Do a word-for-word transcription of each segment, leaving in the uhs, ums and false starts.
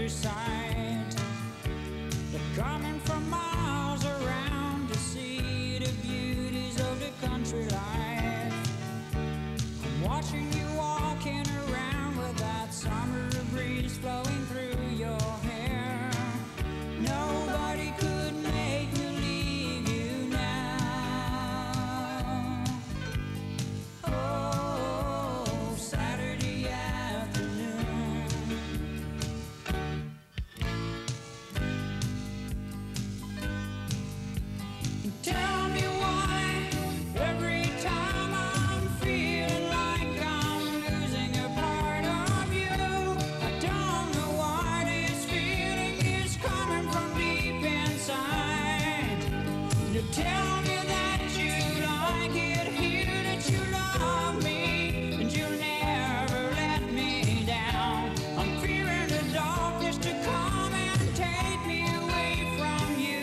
countryside. They're coming from miles around to see the beauties of the country life. I'm watching you walking around with that summer breeze flowing through your hair. Nobody could make me leave you now. Oh, Saturday afternoon. Tell me why every time I'm feeling like I'm losing a part of you. I don't know why this feeling is coming from deep inside. You tell me that you like it here, that you love me, and you'll never let me down. I'm fearing the darkness to come and take me away from you.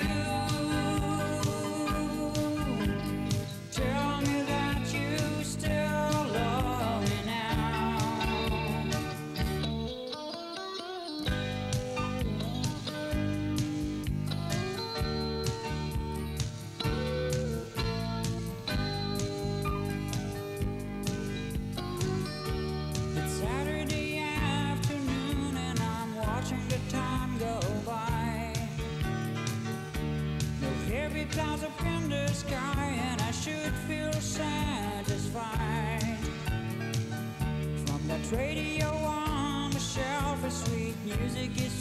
Tell me that you still love me now. It's Saturday afternoon and I'm watching the time go by. No heavy clouds up in the sky and I should feel satisfied. From that radio on the shelf, a sweet music is